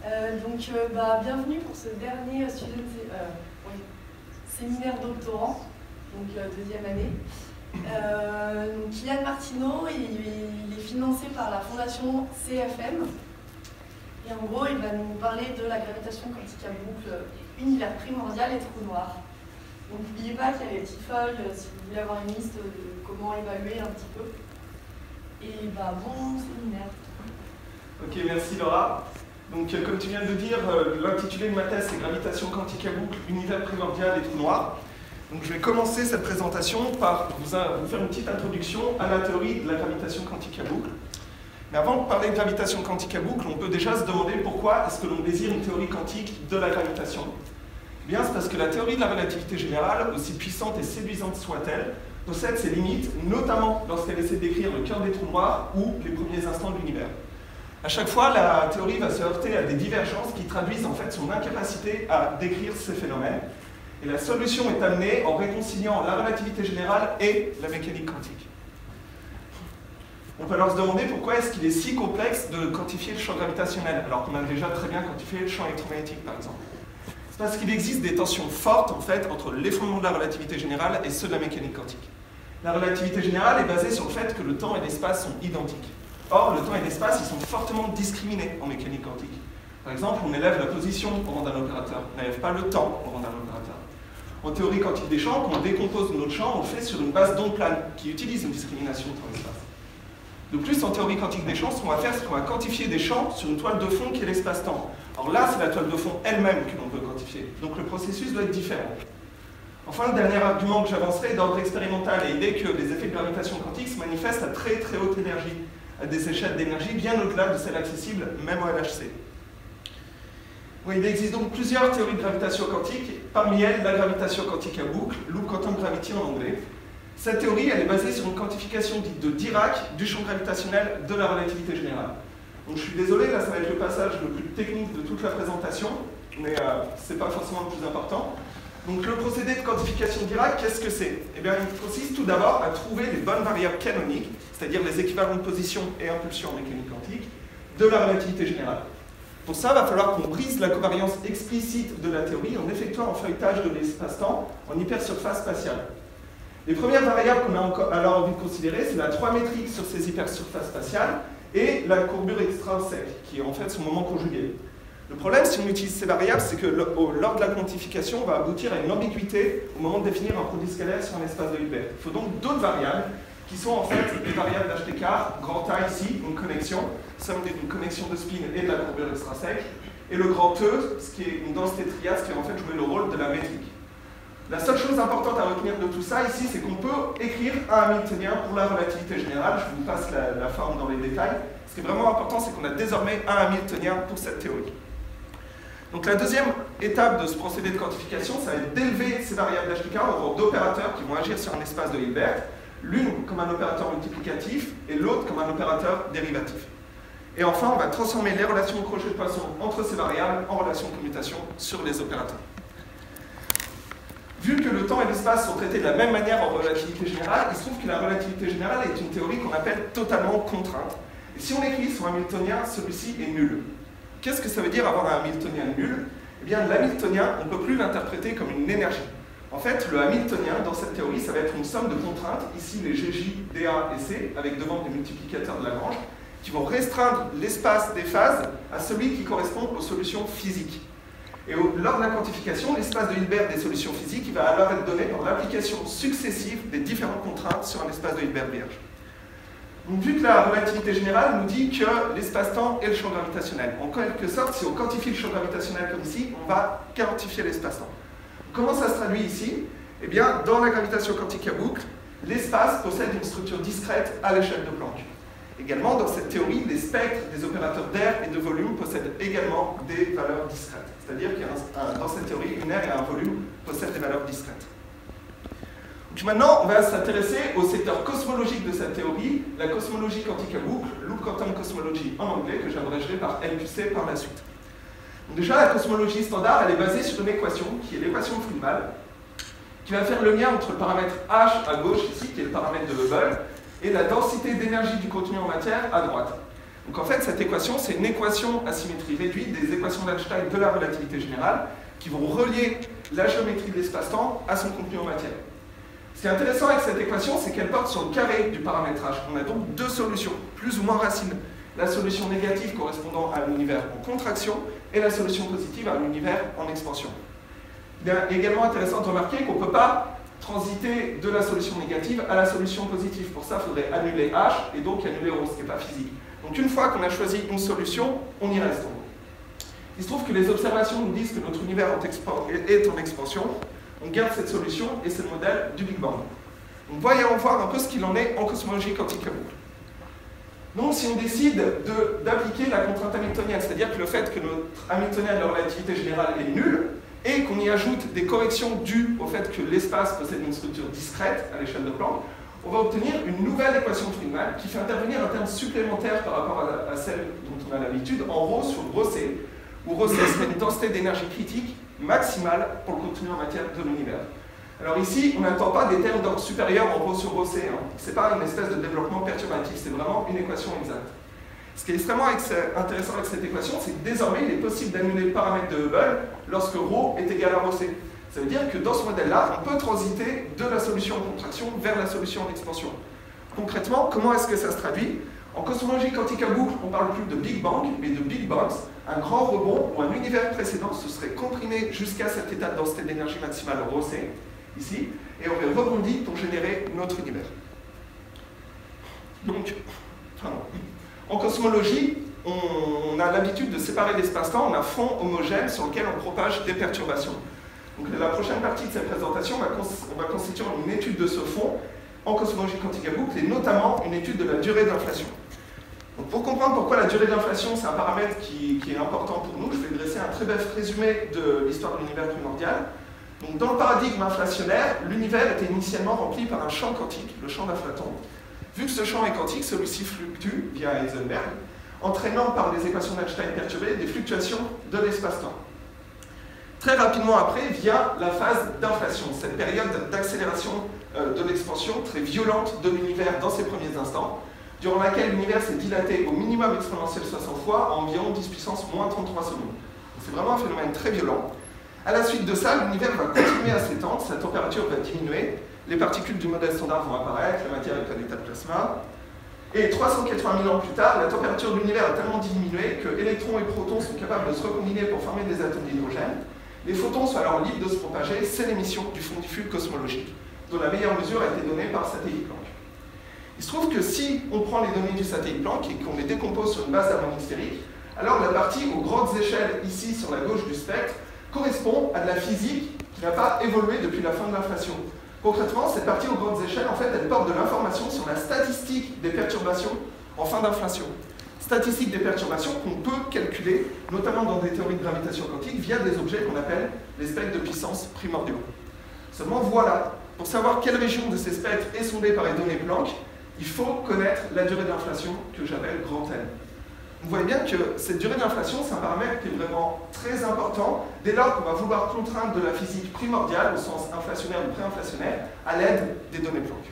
Bienvenue pour ce dernier séminaire doctorant, donc deuxième année. Kylian Martineau, il est financé par la fondation CFM. Et en gros, il va nous parler de la gravitation quantique à boucle, univers primordial et trou noir. Donc n'oubliez pas qu'il y a les petites feuilles, si vous voulez avoir une liste de comment évaluer un petit peu. Et bon séminaire. Ok, merci Laura. Donc comme tu viens de le dire, l'intitulé de ma thèse c'est Gravitation quantique à boucle, univers primordial et trou noir. Donc je vais commencer cette présentation par vous faire une petite introduction à la théorie de la gravitation quantique à boucle. Mais avant de parler de gravitation quantique à boucle, on peut déjà se demander pourquoi est-ce que l'on désire une théorie quantique de la gravitation. Eh bien, c'est parce que la théorie de la relativité générale, aussi puissante et séduisante soit-elle, possède ses limites, notamment lorsqu'elle essaie de décrire le cœur des trous noirs ou les premiers instants de l'univers. À chaque fois, la théorie va se heurter à des divergences qui traduisent en fait son incapacité à décrire ces phénomènes. Et la solution est amenée en réconciliant la relativité générale et la mécanique quantique. On peut alors se demander pourquoi est-ce qu'il est si complexe de quantifier le champ gravitationnel, alors qu'on a déjà très bien quantifié le champ électromagnétique, par exemple. C'est parce qu'il existe des tensions fortes, en fait, entre les fondements de la relativité générale et ceux de la mécanique quantique. La relativité générale est basée sur le fait que le temps et l'espace sont identiques. Or, le temps et l'espace, ils sont fortement discriminés en mécanique quantique. Par exemple, on élève la position au rang d'un opérateur, on n'élève pas le temps au rang d'un opérateur. En théorie quantique des champs, quand on décompose notre champ, on le fait sur une base d'onde plane, qui utilise une discrimination temps-espace. De plus, en théorie quantique des champs, ce qu'on va faire, c'est qu'on va quantifier des champs sur une toile de fond qui est l'espace-temps. Or là, c'est la toile de fond elle-même que l'on veut quantifier. Donc le processus doit être différent. Enfin, le dernier argument que j'avancerai est d'ordre expérimental, et il est que les effets de gravitation quantique se manifestent à très très haute énergie, à des échelles d'énergie bien au-delà de celles accessibles, même au LHC. Oui, il existe donc plusieurs théories de gravitation quantique, parmi elles la gravitation quantique à boucle, Loop Quantum Gravity en anglais. Cette théorie, elle est basée sur une quantification dite de Dirac du champ gravitationnel de la relativité générale. Donc je suis désolé, là ça va être le passage le plus technique de toute la présentation, mais ce n'est pas forcément le plus important. Donc le procédé de quantification de Dirac, qu'est-ce que c'est? Eh bien, il consiste tout d'abord à trouver les bonnes variables canoniques, c'est-à-dire les équivalents de position et impulsion en mécanique quantique, de la relativité générale. Pour ça, il va falloir qu'on brise la covariance explicite de la théorie en effectuant un feuilletage de l'espace-temps en hypersurface spatiale. Les premières variables qu'on a alors envie de considérer, c'est la 3 métrique sur ces hypersurfaces spatiales et la courbure extrinsèque, qui est en fait son moment conjugué. Le problème, si on utilise ces variables, c'est que lors de la quantification, on va aboutir à une ambiguïté au moment de définir un produit scalaire sur un espace de Hilbert. Il faut donc d'autres variables qui sont en fait des variables d'HTK, grand A ici, une connexion, somme d'une connexion de spin et de la courbure extrinsèque, et le grand E, ce qui est une densité triade, qui va en fait jouer le rôle de la métrique. La seule chose importante à retenir de tout ça ici, c'est qu'on peut écrire un Hamiltonien pour la relativité générale. Je vous passe la forme dans les détails. Ce qui est vraiment important, c'est qu'on a désormais un Hamiltonien pour cette théorie. Donc la deuxième étape de ce procédé de quantification, ça va être d'élever ces variables d'HTK au rang d'opérateurs qui vont agir sur un espace de Hilbert, l'une comme un opérateur multiplicatif et l'autre comme un opérateur dérivatif. Et enfin, on va transformer les relations au crochet de Poisson entre ces variables en relations de commutation sur les opérateurs. Vu que le temps et l'espace sont traités de la même manière en relativité générale, il se trouve que la relativité générale est une théorie qu'on appelle totalement contrainte. Et si on écrit son Hamiltonien, celui-ci est nul. Qu'est-ce que ça veut dire avoir un Hamiltonien nul? Eh bien, l'Hamiltonien, on ne peut plus l'interpréter comme une énergie. En fait, le Hamiltonien, dans cette théorie, ça va être une somme de contraintes, ici les GJ, DA et C, avec devant des multiplicateurs de Lagrange, qui vont restreindre l'espace des phases à celui qui correspond aux solutions physiques. Et lors de la quantification, l'espace de Hilbert des solutions physiques il va alors être donné par l'application successive des différentes contraintes sur un espace de Hilbert vierge. Donc, vu que la relativité générale nous dit que l'espace-temps est le champ gravitationnel, en quelque sorte, si on quantifie le champ gravitationnel comme ici, on va quantifier l'espace-temps. Comment ça se traduit ici? Eh bien, dans la gravitation quantique à boucle, l'espace possède une structure discrète à l'échelle de Planck. Également, dans cette théorie, les spectres des opérateurs d'air et de volume possèdent également des valeurs discrètes. C'est-à-dire que dans cette théorie, une aire et un volume possèdent des valeurs discrètes. Donc maintenant, on va s'intéresser au secteur cosmologique de cette théorie, la cosmologie quantique à boucle, Loop Quantum Cosmology en anglais, que j'abrégerai par LQC par la suite. Donc déjà, la cosmologie standard, elle est basée sur une équation, qui est l'équation de Friedmann, qui va faire le lien entre le paramètre H à gauche, ici, qui est le paramètre de Hubble, et la densité d'énergie du contenu en matière à droite. Donc en fait, cette équation, c'est une équation à symétrie réduite des équations d'Einstein de la relativité générale qui vont relier la géométrie de l'espace-temps à son contenu en matière. Ce qui est intéressant avec cette équation, c'est qu'elle porte sur le carré du paramétrage. On a donc deux solutions, plus ou moins racines. La solution négative correspondant à l'univers en contraction et la solution positive à l'univers en expansion. Il est également intéressant de remarquer qu'on ne peut pas transiter de la solution négative à la solution positive. Pour ça, il faudrait annuler H et donc annuler ρ, ce qui n'est pas physique. Donc une fois qu'on a choisi une solution, on y reste. Il se trouve que les observations nous disent que notre univers est en expansion. On garde cette solution et c'est le modèle du Big Bang. Donc voyons voir un peu ce qu'il en est en cosmologie quantique à boucle. Donc si on décide d'appliquer la contrainte hamiltonienne, c'est-à-dire que le fait que notre Hamiltonien de la relativité générale est nul, et qu'on y ajoute des corrections dues au fait que l'espace possède une structure discrète à l'échelle de Planck, on va obtenir une nouvelle équation de Friedman qui fait intervenir un terme supplémentaire par rapport à celle dont on a l'habitude, en ρ sur ρc, où ρc serait une densité d'énergie critique maximale pour le contenu en matière de l'univers. Alors ici, on n'attend pas des termes d'ordre supérieur en ρ sur ρc, ce n'est pas une espèce de développement perturbatif, c'est vraiment une équation exacte. Ce qui est extrêmement intéressant avec cette équation, c'est que désormais, il est possible d'annuler le paramètre de Hubble lorsque ρ est égal à ρc. Ça veut dire que dans ce modèle-là, on peut transiter de la solution en contraction vers la solution en expansion. Concrètement, comment est-ce que ça se traduit? En cosmologie quantique à boucle, on parle plus de Big Bang, mais de Big Bangs, un grand rebond où un univers précédent se serait comprimé jusqu'à cet état de densité d'énergie maximale ρc, ici, et aurait rebondi pour générer notre univers. Donc, en cosmologie, on a l'habitude de séparer l'espace-temps en un fond homogène sur lequel on propage des perturbations. Donc la prochaine partie de cette présentation, on va constituer une étude de ce fond en cosmologie quantique à boucle, et notamment une étude de la durée d'inflation. Donc pour comprendre pourquoi la durée d'inflation, c'est un paramètre qui est important pour nous, je vais dresser un très bref résumé de l'histoire de l'univers primordial. Donc dans le paradigme inflationnaire, l'univers était initialement rempli par un champ quantique, le champ d'Aflaton. Vu que ce champ est quantique, celui-ci fluctue via Heisenberg, entraînant par les équations d'Einstein perturbées des fluctuations de l'espace-temps. Très rapidement après vient la phase d'inflation, cette période d'accélération de l'expansion très violente de l'univers dans ses premiers instants, durant laquelle l'univers s'est dilaté au minimum exponentiel 60 fois à environ 10 puissance moins 33 secondes. C'est vraiment un phénomène très violent. À la suite de ça, l'univers va continuer à s'étendre, sa température va diminuer, les particules du modèle standard vont apparaître, la matière est à l'état de plasma, et 380 000 ans plus tard, la température de l'univers a tellement diminué que électrons et protons sont capables de se recombiner pour former des atomes d'hydrogène. Les photons sont alors libres de se propager, c'est l'émission du fond diffus cosmologique, dont la meilleure mesure a été donnée par satellite Planck. Il se trouve que si on prend les données du satellite Planck et qu'on les décompose sur une base d'harmonie sphérique, alors la partie aux grandes échelles, ici sur la gauche du spectre, correspond à de la physique qui n'a pas évolué depuis la fin de l'inflation. Concrètement, cette partie aux grandes échelles, en fait, elle porte de l'information sur la statistique des perturbations en fin d'inflation. Statistique des perturbations qu'on peut calculer, notamment dans des théories de gravitation quantique, via des objets qu'on appelle les spectres de puissance primordiaux. Seulement voilà, pour savoir quelle région de ces spectres est sondée par les données Planck, il faut connaître la durée d'inflation que j'appelle grand N. Vous voyez bien que cette durée d'inflation, c'est un paramètre qui est vraiment très important dès lors qu'on va vouloir contraindre de la physique primordiale, au sens inflationnaire ou préinflationnaire, à l'aide des données Planck.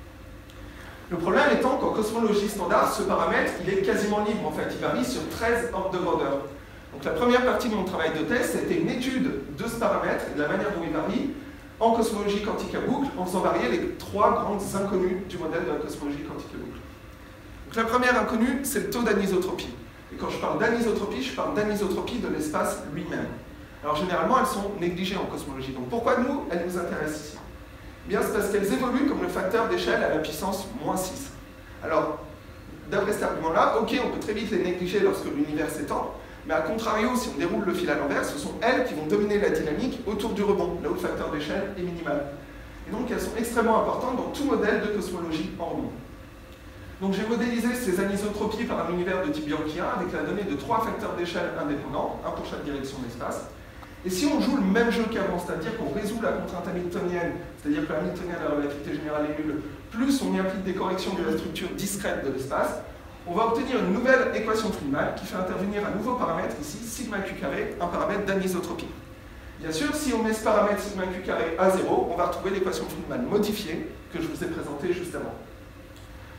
Le problème étant qu'en cosmologie standard, ce paramètre, il est quasiment libre en fait, il varie sur 13 ordres de grandeur. Donc la première partie de mon travail de thèse, c'était une étude de ce paramètre et de la manière dont il varie en cosmologie quantique à boucle, en faisant varier les trois grandes inconnues du modèle de la cosmologie quantique à boucle. Donc la première inconnue, c'est le taux d'anisotropie. Et quand je parle d'anisotropie, je parle d'anisotropie de l'espace lui-même. Alors généralement, elles sont négligées en cosmologie. Donc pourquoi nous, elles nous intéressent ici? Eh bien, c'est parce qu'elles évoluent comme le facteur d'échelle à la puissance moins 6. Alors, d'après cet argument-là, ok, on peut très vite les négliger lorsque l'univers s'étend, mais à contrario, si on déroule le fil à l'envers, ce sont elles qui vont dominer la dynamique autour du rebond, là où le facteur d'échelle est minimal. Et donc, elles sont extrêmement importantes dans tout modèle de cosmologie en rebond. Donc, j'ai modélisé ces anisotropies par un univers de type Bianchien avec la donnée de 3 facteurs d'échelle indépendants, un pour chaque direction de l'espace. Et si on joue le même jeu qu'avant, c'est-à-dire qu'on résout la contrainte hamiltonienne, c'est-à-dire que la hamiltonienne de la relativité générale est nulle, plus on y implique des corrections de la structure discrète de l'espace, on va obtenir une nouvelle équation de Friedman qui fait intervenir un nouveau paramètre, ici, sigma q carré, un paramètre d'anisotropie. Bien sûr, si on met ce paramètre sigma q carré à 0, on va retrouver l'équation de Friedman modifiée que je vous ai présentée juste avant.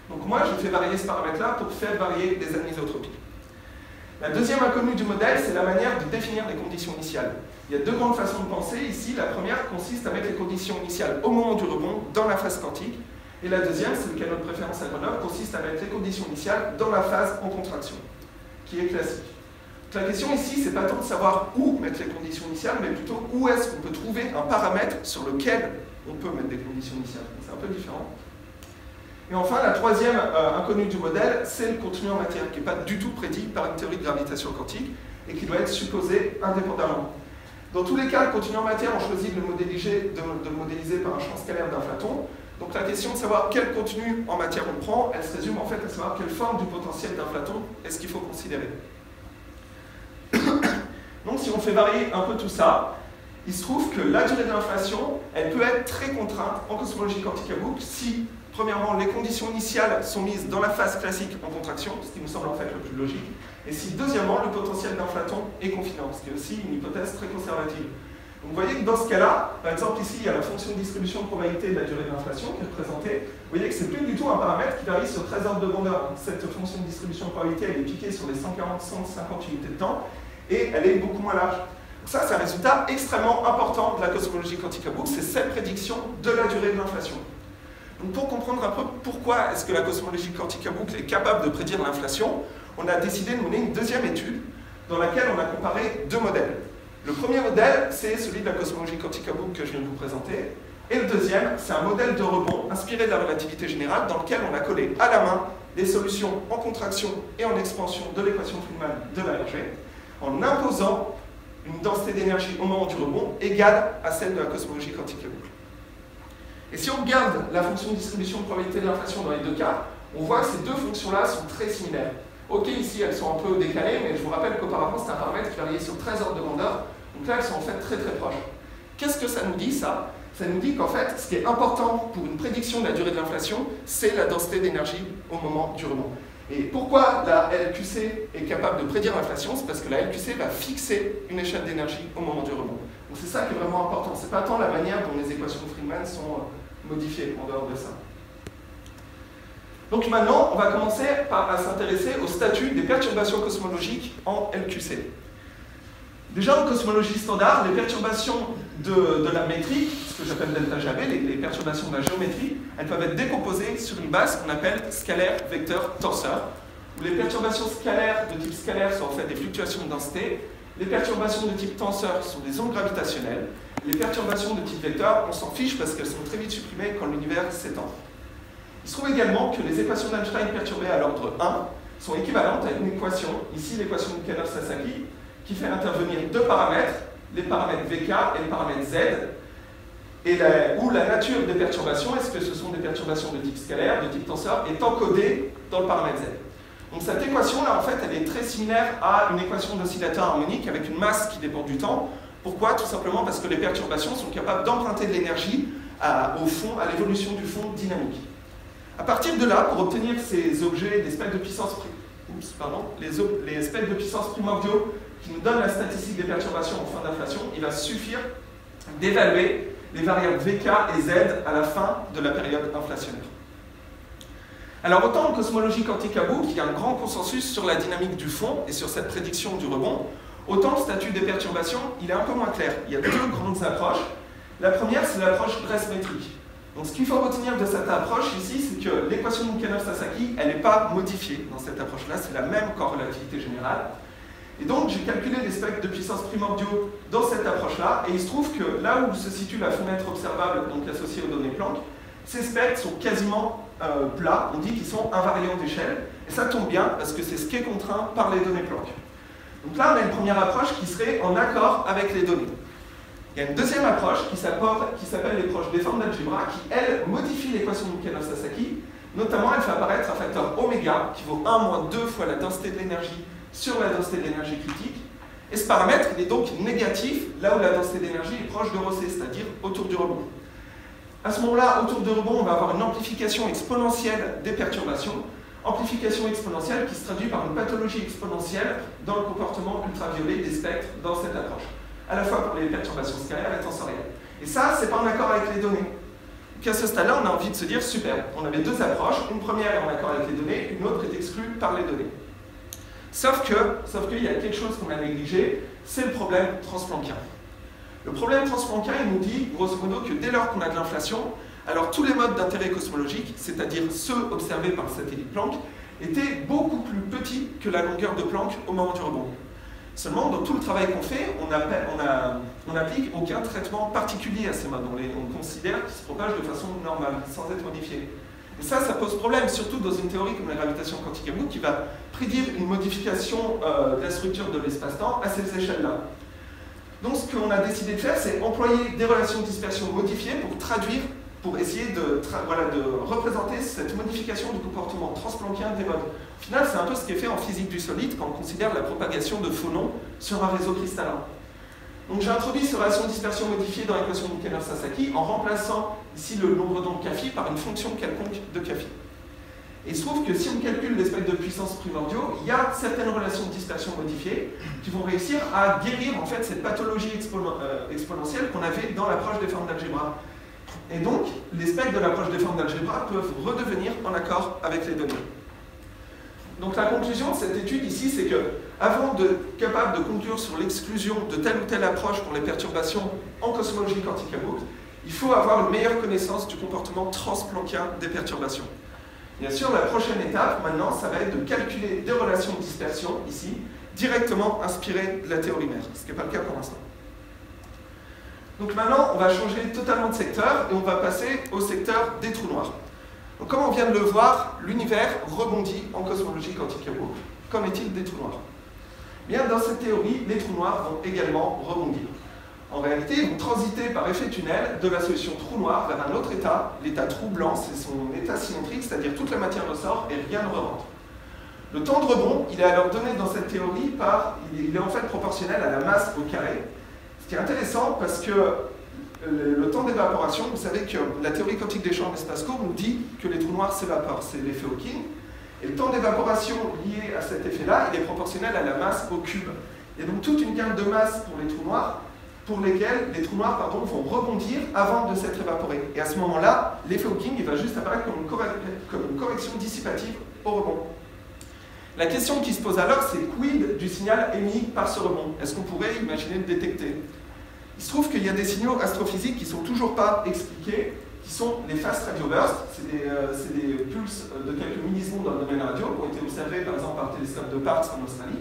Donc moi, je fais varier ce paramètre-là pour faire varier des anisotropies. La deuxième inconnue du modèle, c'est la manière de définir les conditions initiales. Il y a deux grandes façons de penser ici. La première consiste à mettre les conditions initiales au moment du rebond dans la phase quantique. Et la deuxième, c'est le canot de préférence à Grenoble, consiste à mettre les conditions initiales dans la phase en contraction, qui est classique. Donc la question ici, c'est pas tant de savoir où mettre les conditions initiales, mais plutôt où est-ce qu'on peut trouver un paramètre sur lequel on peut mettre des conditions initiales. C'est un peu différent. Et enfin, la troisième inconnue du modèle, c'est le contenu en matière, qui n'est pas du tout prédit par une théorie de gravitation quantique et qui doit être supposé indépendamment. Dans tous les cas, le contenu en matière, on choisit de le modéliser par un champ scalaire d'inflatons. Donc la question de savoir quel contenu en matière on prend, elle se résume en fait à savoir quelle forme du potentiel d'inflaton est-ce qu'il faut considérer. Donc si on fait varier un peu tout ça, il se trouve que la durée de l'inflation, elle peut être très contrainte en cosmologie quantique à boucle si, premièrement, les conditions initiales sont mises dans la phase classique en contraction, ce qui nous semble en fait le plus logique, et si, deuxièmement, le potentiel d'inflaton est confiant, ce qui est aussi une hypothèse très conservative. Donc vous voyez que dans ce cas-là, par exemple ici, il y a la fonction de distribution de probabilité de la durée de l'inflation qui est représentée. Vous voyez que ce n'est plus du tout un paramètre qui varie sur 13 ordres de grandeur. Cette fonction de distribution de probabilité, elle est piquée sur les 140-150 unités de temps, et elle est beaucoup moins large. Donc ça, c'est un résultat extrêmement important de la cosmologie quantique à boucle, c'est cette prédiction de la durée de l'inflation. Donc pour comprendre un peu pourquoi est-ce que la cosmologie quantique à boucle est capable de prédire l'inflation, on a décidé de mener une deuxième étude dans laquelle on a comparé deux modèles. Le premier modèle, c'est celui de la cosmologie quantique à boucle que je viens de vous présenter. Et le deuxième, c'est un modèle de rebond inspiré de la relativité générale dans lequel on a collé à la main des solutions en contraction et en expansion de l'équation Friedmann de la RG, en imposant une densité d'énergie au moment du rebond égale à celle de la cosmologie quantique à boucle. Et si on regarde la fonction de distribution de probabilité de l'inflation dans les deux cas, on voit que ces deux fonctions-là sont très similaires. Ok, ici elles sont un peu décalées, mais je vous rappelle qu'auparavant c'était un paramètre qui variait sur 13 ordres de grandeur, donc là elles sont en fait très très proches. Qu'est-ce que ça nous dit ça? Ça nous dit qu'en fait, ce qui est important pour une prédiction de la durée de l'inflation, c'est la densité d'énergie au moment du rebond. Et pourquoi la LQC est capable de prédire l'inflation? C'est parce que la LQC va fixer une échelle d'énergie au moment du rebond. Donc c'est ça qui est vraiment important. C'est pas tant la manière dont les équations de Friedmann sont modifiées en dehors de ça. Donc maintenant, on va commencer à s'intéresser au statut des perturbations cosmologiques en LQC. Déjà en cosmologie standard, les perturbations de la métrique, ce que j'appelle delta GB, les perturbations de la géométrie, elles peuvent être décomposées sur une base qu'on appelle scalaire, vecteur, tenseur, où les perturbations scalaires de type scalaire sont en fait des fluctuations de densité, les perturbations de type tenseur sont des ondes gravitationnelles, les perturbations de type vecteur, on s'en fiche parce qu'elles sont très vite supprimées quand l'univers s'étend. Il se trouve également que les équations d'Einstein perturbées à l'ordre 1 sont équivalentes à une équation, ici l'équation de Canov-Sasaki, qui fait intervenir deux paramètres, les paramètres VK et le paramètre Z, et où la nature des perturbations, est-ce que ce sont des perturbations de type scalaire, de type tenseur, est encodée dans le paramètre Z. Donc cette équation-là, en fait, elle est très similaire à une équation d'oscillateur harmonique avec une masse qui dépend du temps. Pourquoi? Tout simplement parce que les perturbations sont capables d'emprunter de l'énergie au fond, à l'évolution du fond dynamique. À partir de là, pour obtenir ces objets, des spectres de puissance, les spectres de puissance primordiaux qui nous donnent la statistique des perturbations en fin d'inflation, il va suffire d'évaluer les variables VK et Z à la fin de la période inflationnaire. Alors autant en cosmologie quantique à boucle, il y a un grand consensus sur la dynamique du fond et sur cette prédiction du rebond, autant le statut des perturbations, il est un peu moins clair. Il y a deux grandes approches. La première, c'est l'approche dress-métrique. Donc ce qu'il faut retenir de cette approche ici, c'est que l'équation de Canov-Sasaki, elle n'est pas modifiée dans cette approche-là, c'est la même corrélativité générale. Et donc j'ai calculé les spectres de puissance primordiaux dans cette approche-là, et il se trouve que là où se situe la fenêtre observable, donc associée aux données Planck, ces spectres sont quasiment plats, on dit qu'ils sont invariants d'échelle, et ça tombe bien parce que c'est ce qui est contraint par les données Planck. Donc là on a une première approche qui serait en accord avec les données. Il y a une deuxième approche qui s'appelle l'approche des formes d'algébre, qui elle modifie l'équation de Canov-Sasaki, notamment elle fait apparaître un facteur oméga qui vaut 1 moins 2 fois la densité de l'énergie sur la densité de l'énergie critique, et ce paramètre il est donc négatif là où la densité d'énergie est proche de ρc, c'est-à-dire autour du rebond. À ce moment-là, autour du rebond, on va avoir une amplification exponentielle des perturbations, amplification exponentielle qui se traduit par une pathologie exponentielle dans le comportement ultraviolet des spectres dans cette approche, à la fois pour les perturbations scalaires et tensorielles. Et ça, c'est pas en accord avec les données. qu'à ce stade-là, on a envie de se dire, super, on avait deux approches, une première est en accord avec les données, une autre est exclue par les données. Sauf qu'il y a quelque chose qu'on a négligé, c'est le problème transplanckien. Le problème transplanckien, il nous dit, grosso modo, que dès lors qu'on a de l'inflation, alors tous les modes d'intérêt cosmologique, c'est-à-dire ceux observés par le satellite Planck, étaient beaucoup plus petits que la longueur de Planck au moment du rebond. Seulement, dans tout le travail qu'on fait, on n'applique aucun traitement particulier à ces modes. On considère qu'ils se propagent de façon normale, sans être modifiés. Et ça pose problème, surtout dans une théorie comme la gravitation quantique à boucles, qui va prédire une modification de la structure de l'espace-temps à ces échelles-là. Donc ce qu'on a décidé de faire, c'est employer des relations de dispersion modifiées pour traduire, pour essayer de représenter cette modification du comportement transplanckien des modes. Au final, c'est un peu ce qui est fait en physique du solide quand on considère la propagation de phonons sur un réseau cristallin. Donc j'ai introduit ces relations de dispersion modifiées dans l'équation de Keller-Sasaki en remplaçant ici le nombre d'ondes Cauchy par une fonction quelconque de Cauchy. Et il se trouve que si on calcule les spectres de puissance primordiaux, il y a certaines relations de dispersion modifiées qui vont réussir à guérir en fait cette pathologie exponentielle qu'on avait dans l'approche des formes d'algébre. Et donc, les spectres de l'approche des formes d'algèbre peuvent redevenir en accord avec les données. Donc la conclusion de cette étude ici, c'est que, avant d'être capable de conclure sur l'exclusion de telle ou telle approche pour les perturbations en cosmologie quantique à boucle, il faut avoir une meilleure connaissance du comportement transplanckien des perturbations. Bien sûr, la prochaine étape, maintenant, ça va être de calculer des relations de dispersion, ici, directement inspirées de la théorie mère, ce qui n'est pas le cas pour l'instant. Donc maintenant, on va changer totalement de secteur et on va passer au secteur des trous noirs. Donc comme on vient de le voir, l'univers rebondit en cosmologie quantique à boucle. Qu'en est-il des trous noirs? Bien, dans cette théorie, les trous noirs vont également rebondir. En réalité, ils vont transiter par effet tunnel de la solution trou noir vers un autre état, l'état trou blanc, c'est son état symétrique, c'est-à-dire toute la matière ressort et rien ne rentre. Le temps de rebond, il est alors donné dans cette théorie il est en fait proportionnel à la masse au carré. Ce qui est intéressant parce que le temps d'évaporation, vous savez que la théorie quantique des champs d'espace court nous dit que les trous noirs s'évaporent, c'est l'effet Hawking. Et le temps d'évaporation lié à cet effet-là, il est proportionnel à la masse au cube. Il y a donc toute une gamme de masse pour les trous noirs, pour lesquels les trous noirs vont rebondir avant de s'être évaporés. Et à ce moment-là, l'effet Hawking il va juste apparaître comme une correction dissipative au rebond. La question qui se pose alors, c'est quid du signal émis par ce rebond? Est-ce qu'on pourrait imaginer le détecter? Il se trouve qu'il y a des signaux astrophysiques qui ne sont toujours pas expliqués, qui sont les fast radio bursts. C'est des pulses de quelques millisecondes dans le domaine radio, qui ont été observés par exemple par le télescope de Parkes en Australie.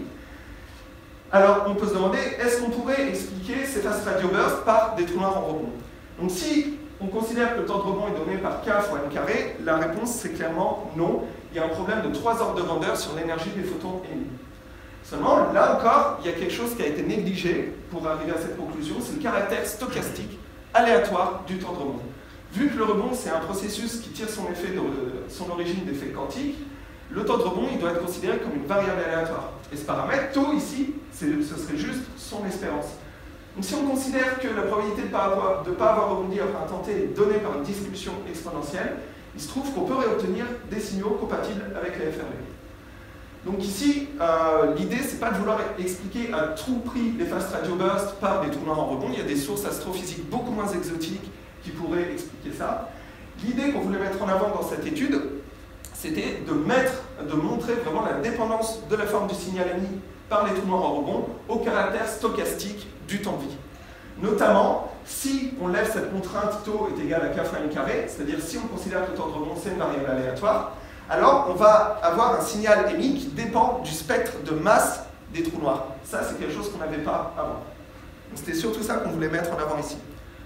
Alors on peut se demander, est-ce qu'on pourrait expliquer ces fast radio bursts par des trous noirs en rebond? Donc si on considère que le temps de rebond est donné par k fois m carré, la réponse c'est clairement non. Il y a un problème de 3 ordres de grandeur sur l'énergie des photons émis. Seulement, là encore, il y a quelque chose qui a été négligé pour arriver à cette conclusion, c'est le caractère stochastique aléatoire du temps de rebond. Vu que le rebond, c'est un processus qui tire son origine d'effets quantiques, le temps de rebond, il doit être considéré comme une variable aléatoire. Et ce paramètre, tau, ici, ce serait juste son espérance. Donc si on considère que la probabilité de ne pas avoir rebondi après un temps t est donnée par une distribution exponentielle, il se trouve qu'on peut réobtenir des signaux compatibles avec la FRB. Donc ici, l'idée, c'est pas de vouloir expliquer à tout prix les fast radio bursts par des trous noirs en rebond. Il y a des sources astrophysiques beaucoup moins exotiques qui pourraient expliquer ça. L'idée qu'on voulait mettre en avant dans cette étude, c'était de montrer vraiment la dépendance de la forme du signal émis par les trous noirs en rebond au caractère stochastique du temps de vie. Notamment, si on lève cette contrainte tau est égal à k fois m carré, c'est-à-dire si on considère que le temps de rebond c'est une variable aléatoire, alors on va avoir un signal émis qui dépend du spectre de masse des trous noirs. Ça, c'est quelque chose qu'on n'avait pas avant. C'était surtout ça qu'on voulait mettre en avant ici.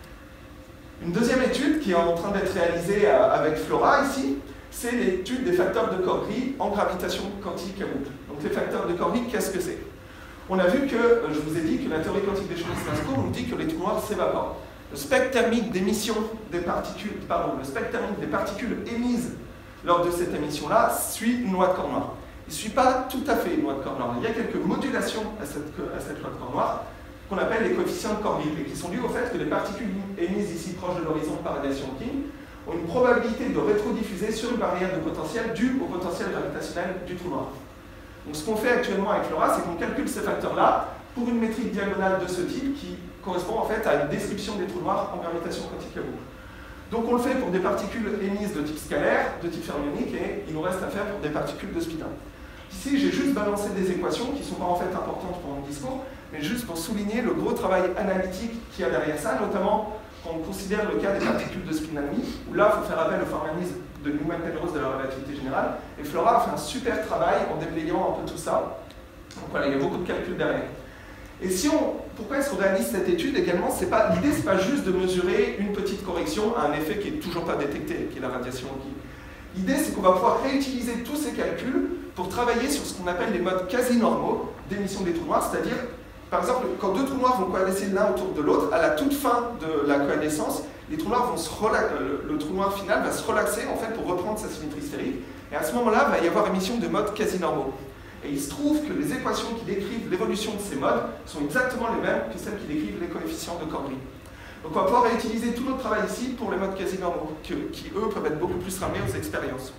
Une deuxième étude qui est en train d'être réalisée avec Flora ici, c'est l'étude des facteurs de Corby en gravitation quantique à boucle. Donc les facteurs de Corby, qu'est-ce que c'est? On a vu que, je vous ai dit que la théorie quantique des champs d'espace court nous dit que les trous noirs s'évaporent. Le spectre thermique d'émission des particules, le spectre thermique des particules émises lors de cette émission-là suit une loi de Cornoire. Il ne suit pas tout à fait une loi de Cornoire. Il y a quelques modulations à cette loi de Cornoire qu'on appelle les coefficients de Corby et qui sont dus au fait que les particules émises ici proches de l'horizon par radiation Hawking ont une probabilité de rétrodiffuser sur une barrière de potentiel due au potentiel gravitationnel du trou noir. Donc ce qu'on fait actuellement avec Flora, c'est qu'on calcule ces facteurs-là pour une métrique diagonale de ce type qui correspond en fait à une description des trous noirs en gravitation quantique à boucle. Donc on le fait pour des particules émises de type scalaire, de type fermionique, et il nous reste à faire pour des particules de spin 1. Ici, j'ai juste balancé des équations qui ne sont pas en fait importantes pour mon discours, mais juste pour souligner le gros travail analytique qu'il y a derrière ça, notamment quand on considère le cas des particules de spin 1,5, où là, il faut faire appel au formalisme de Newman-Penrose de la relativité générale, et Flora a fait un super travail en déblayant un peu tout ça. Donc voilà, il y a beaucoup de calculs derrière. Et pourquoi est-ce qu'on réalise cette étude également? L'idée, c'est pas juste de mesurer une petite correction à un effet qui n'est toujours pas détecté, qui est la radiation. L'idée, c'est qu'on va pouvoir réutiliser tous ces calculs pour travailler sur ce qu'on appelle les modes quasi-normaux d'émission des trous noirs, c'est-à-dire, par exemple, quand deux trous noirs vont coalescer l'un autour de l'autre, à la toute fin de la coalescence, les trous noirs le trou noir final va se relaxer en fait, pour reprendre sa symétrie sphérique, et à ce moment-là, il va y avoir émission de modes quasi-normaux. Et il se trouve que les équations qui décrivent l'évolution de ces modes sont exactement les mêmes que celles qui décrivent les coefficients de Cordry. Donc on va pouvoir réutiliser tout notre travail ici pour les modes quasi-normaux, qui eux peuvent être beaucoup plus ramenés aux expériences.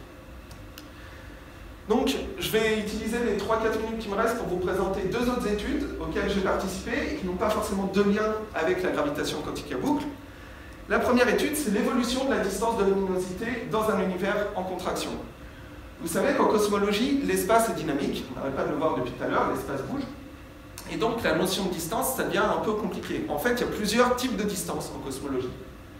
Donc je vais utiliser les 3-4 minutes qui me restent pour vous présenter deux autres études auxquelles j'ai participé et qui n'ont pas forcément de lien avec la gravitation quantique à boucle. La première étude, c'est l'évolution de la distance de luminosité dans un univers en contraction. Vous savez qu'en cosmologie, l'espace est dynamique, on n'arrête pas de le voir depuis tout à l'heure, l'espace bouge, et donc la notion de distance, ça devient un peu compliqué. En fait, il y a plusieurs types de distance en cosmologie.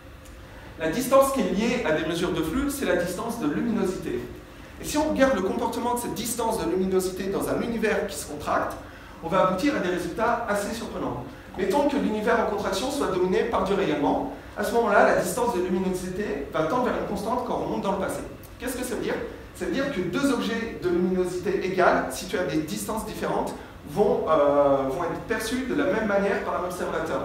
La distance qui est liée à des mesures de flux, c'est la distance de luminosité. Et si on regarde le comportement de cette distance de luminosité dans un univers qui se contracte, on va aboutir à des résultats assez surprenants. Mettons que l'univers en contraction soit dominé par du rayonnement. À ce moment-là, la distance de luminosité va tendre vers une constante quand on monte dans le passé. Qu'est-ce que ça veut dire? Ça veut dire que deux objets de luminosité égale, situés à des distances différentes, vont être perçus de la même manière par un observateur.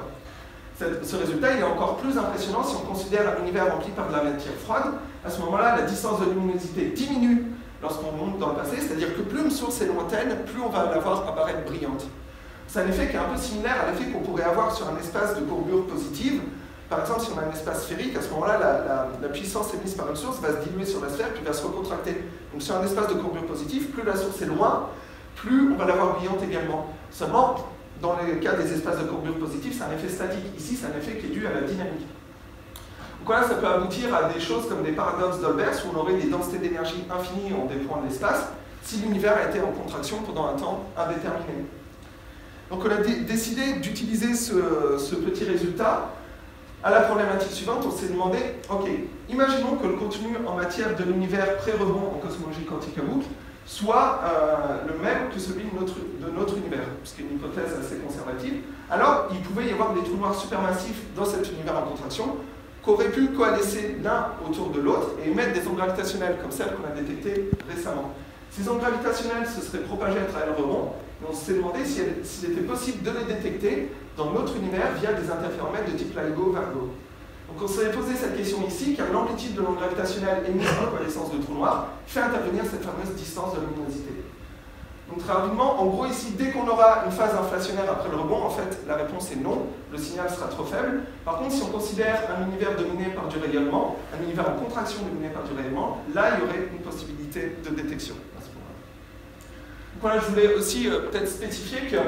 Ce résultat il est encore plus impressionnant si on considère un univers rempli par de la matière froide. À ce moment-là, la distance de luminosité diminue lorsqu'on monte dans le passé, c'est-à-dire que plus une source est lointaine, plus on va la voir apparaître brillante. C'est un effet qui est un peu similaire à l'effet qu'on pourrait avoir sur un espace de courbure positive. Par exemple, si on a un espace sphérique, à ce moment-là, la puissance émise par une source va se diluer sur la sphère puis va se recontracter. Donc sur un espace de courbure positive, plus la source est loin, plus on va la voir brillante également. Seulement, dans le cas des espaces de courbure positive, c'est un effet statique. Ici, c'est un effet qui est dû à la dynamique. Donc voilà, ça peut aboutir à des choses comme des paradoxes d'Olbers, où on aurait des densités d'énergie infinies en des points de l'espace, si l'univers a été en contraction pendant un temps indéterminé. Donc on a décidé d'utiliser ce petit résultat à la problématique suivante. On s'est demandé, ok, imaginons que le contenu en matière de l'univers pré-rebond en cosmologie quantique à boucle soit le même que celui de notre univers, ce qui est une hypothèse assez conservative. Alors, il pouvait y avoir des trous noirs supermassifs dans cet univers en contraction qui auraient pu coalescer l'un autour de l'autre et émettre des ondes gravitationnelles comme celles qu'on a détectées récemment. Ces ondes gravitationnelles se seraient propagées à travers le rebond, et on s'est demandé s'il était possible de les détecter dans notre univers via des interféromètres de type LIGO-Virgo. Donc on s'est posé cette question ici, car l'amplitude de l'onde gravitationnelle émise en coalescence de trous noirs fait intervenir cette fameuse distance de luminosité. Donc très rapidement, en gros ici, dès qu'on aura une phase inflationnaire après le rebond, en fait, la réponse est non, le signal sera trop faible. Par contre, si on considère un univers dominé par du rayonnement, un univers en contraction dominé par du rayonnement, là, il y aurait une possibilité de détection à ce moment-là. Donc voilà, je voulais aussi peut-être spécifier que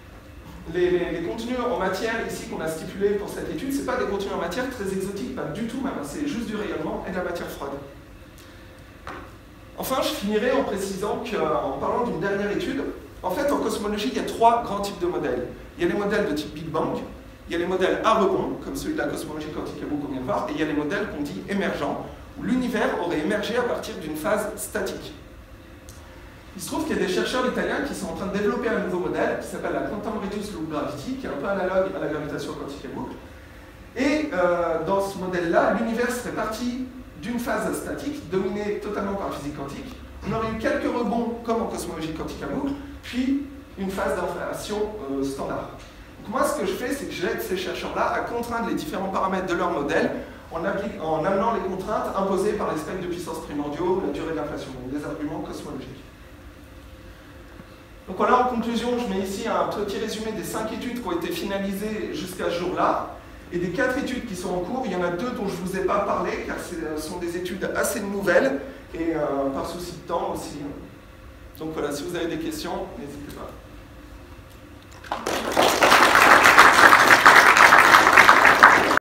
les contenus en matière ici qu'on a stipulés pour cette étude, ce n'est pas des contenus en matière très exotiques, pas du tout même, c'est juste du rayonnement et de la matière froide. Enfin, je finirai en précisant qu'en parlant d'une dernière étude, en fait, en cosmologie, il y a trois grands types de modèles. Il y a les modèles de type Big Bang, il y a les modèles à rebond, comme celui de la cosmologie quantique à boucle qu'on vient de voir, et il y a les modèles qu'on dit émergents, où l'univers aurait émergé à partir d'une phase statique. Il se trouve qu'il y a des chercheurs italiens qui sont en train de développer un nouveau modèle qui s'appelle la Quantum Reduced Loop Gravity, qui est un peu analogue à la gravitation quantique à boucle. Et dans ce modèle-là, l'univers serait parti d'une phase statique, dominée totalement par la physique quantique. On aurait eu quelques rebonds, comme en cosmologie quantique à boucle, puis une phase d'inflation standard. Donc moi, ce que je fais, c'est que j'aide ces chercheurs-là à contraindre les différents paramètres de leur modèle en amenant les contraintes imposées par les spectres de puissance primordiaux, la durée d'inflation, donc des arguments cosmologiques. Donc voilà, en conclusion, je mets ici un petit résumé des 5 études qui ont été finalisées jusqu'à ce jour-là. Et des 4 études qui sont en cours, il y en a 2 dont je ne vous ai pas parlé, car ce sont des études assez nouvelles, et par souci de temps aussi. Donc voilà, si vous avez des questions, n'hésitez pas.